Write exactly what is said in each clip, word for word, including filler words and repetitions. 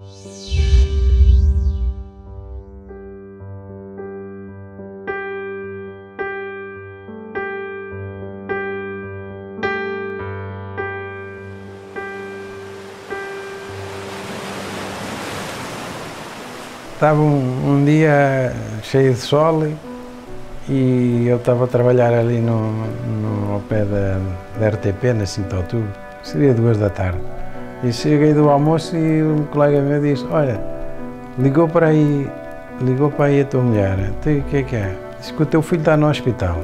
Estava um, um dia cheio de sol e eu estava a trabalhar ali no, no, ao pé da, da R T P, na cinco de outubro, seria duas da tarde. E cheguei do almoço e um colega meu disse, olha, ligou para aí, ligou para aí a tua mulher, o que é que é? Disse que o teu filho está no hospital,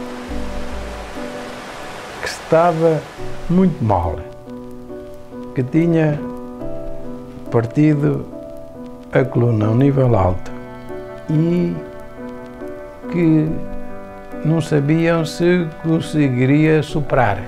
que estava muito mal, que tinha partido a coluna a um nível alto e que não sabiam se conseguiria superar.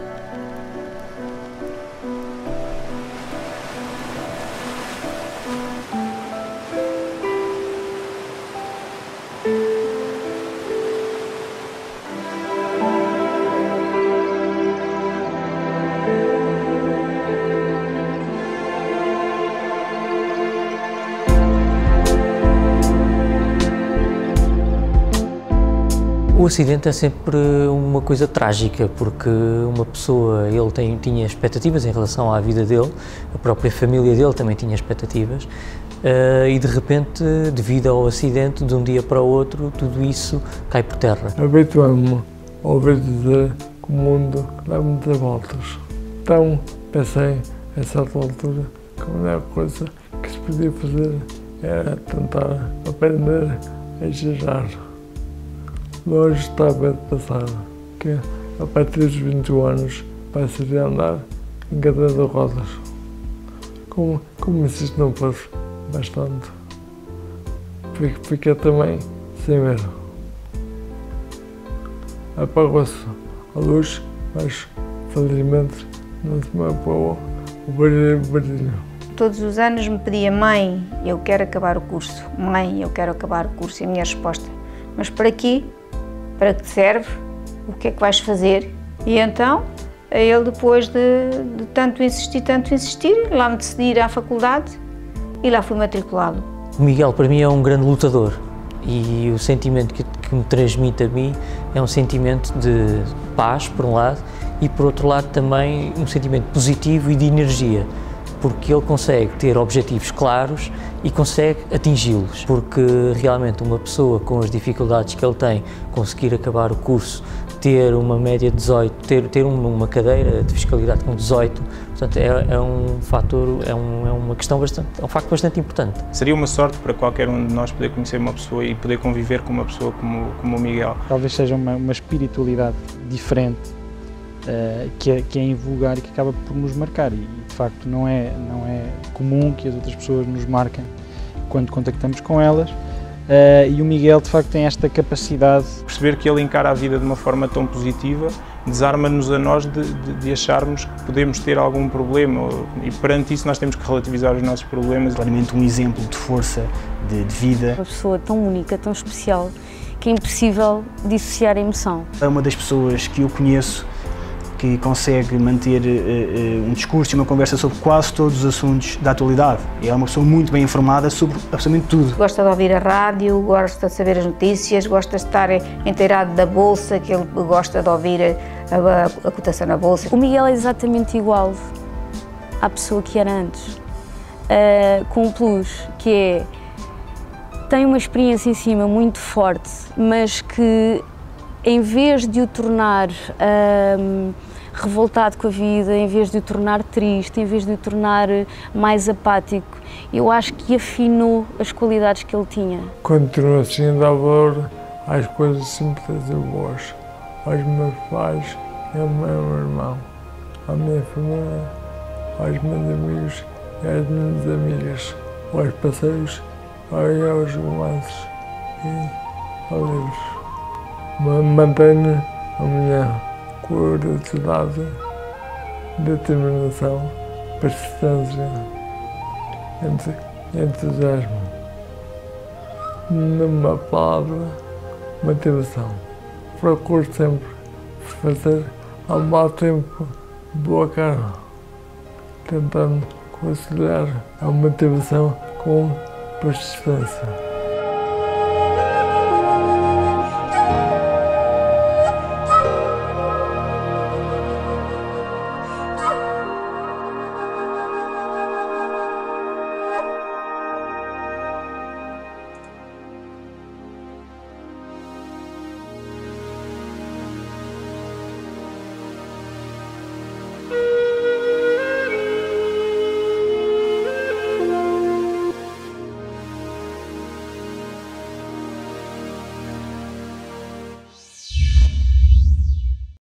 O acidente é sempre uma coisa trágica, porque uma pessoa, ele tem, tinha expectativas em relação à vida dele, a própria família dele também tinha expectativas, uh, e de repente, devido ao acidente, de um dia para o outro, tudo isso cai por terra. Habituando-me a ouvir dizer que o mundo dá muitas voltas. Então, pensei, a certa altura, que a melhor coisa que se podia fazer era tentar aprender a exagerar. Hoje estava a passar que, a partir dos vinte e um anos, vai ser andar em cadeira de rodas. Como, como se isto não fosse bastante, fiquei também sem ver. Apagou-se a luz, mas felizmente não se me apagou o brilho. Todos os anos me pedia, mãe, eu quero acabar o curso, mãe, eu quero acabar o curso, e a minha resposta, mas para quê? Para que te serve? O que é que vais fazer? E então, ele depois de, de tanto insistir, tanto insistir, lá me decidi ir à faculdade e lá fui matriculado. O Miguel para mim é um grande lutador e o sentimento que, que me transmite a mim é um sentimento de paz, por um lado, e por outro lado também um sentimento positivo e de energia, porque ele consegue ter objetivos claros e consegue atingi-los, porque realmente uma pessoa com as dificuldades que ele tem, conseguir acabar o curso, ter uma média de dezoito, ter, ter uma cadeira de fiscalidade com dezoito, portanto é, é um fator, é, um, é uma questão bastante, é um facto bastante importante. Seria uma sorte para qualquer um de nós poder conhecer uma pessoa e poder conviver com uma pessoa como, como o Miguel. Talvez seja uma, uma espiritualidade diferente, Uh, que, é, que é invulgar e que acaba por nos marcar, e de facto não é, não é comum que as outras pessoas nos marquem quando contactamos com elas, uh, e o Miguel de facto tem esta capacidade. Perceber que ele encara a vida de uma forma tão positiva desarma-nos a nós de, de, de acharmos que podemos ter algum problema, e perante isso nós temos que relativizar os nossos problemas. Claramente um exemplo de força, de, de vida. Uma pessoa tão única, tão especial, que é impossível dissociar a emoção. É uma das pessoas que eu conheço que consegue manter uh, uh, um discurso e uma conversa sobre quase todos os assuntos da atualidade. É uma pessoa muito bem informada sobre absolutamente tudo. Gosta de ouvir a rádio, gosta de saber as notícias, gosta de estar inteirado da bolsa, que ele gosta de ouvir a, a, a cotação na bolsa. O Miguel é exatamente igual à pessoa que era antes, uh, com um plus, que é, tem uma experiência em cima muito forte, mas que em vez de o tornar uh, revoltado com a vida, em vez de o tornar triste, em vez de o tornar mais apático, eu acho que afinou as qualidades que ele tinha. Continuo assim a dar valor às coisas simples e boas, aos meus pais e ao meu irmão, à minha família, aos meus amigos e às minhas amigas, aos passeios, aos romances e aos livros. Mantenho a minha curiosidade, determinação, persistência e entusiasmo. Numa palavra, motivação. Procuro sempre fazer ao mau tempo boa cara, tentando conciliar a motivação com persistência.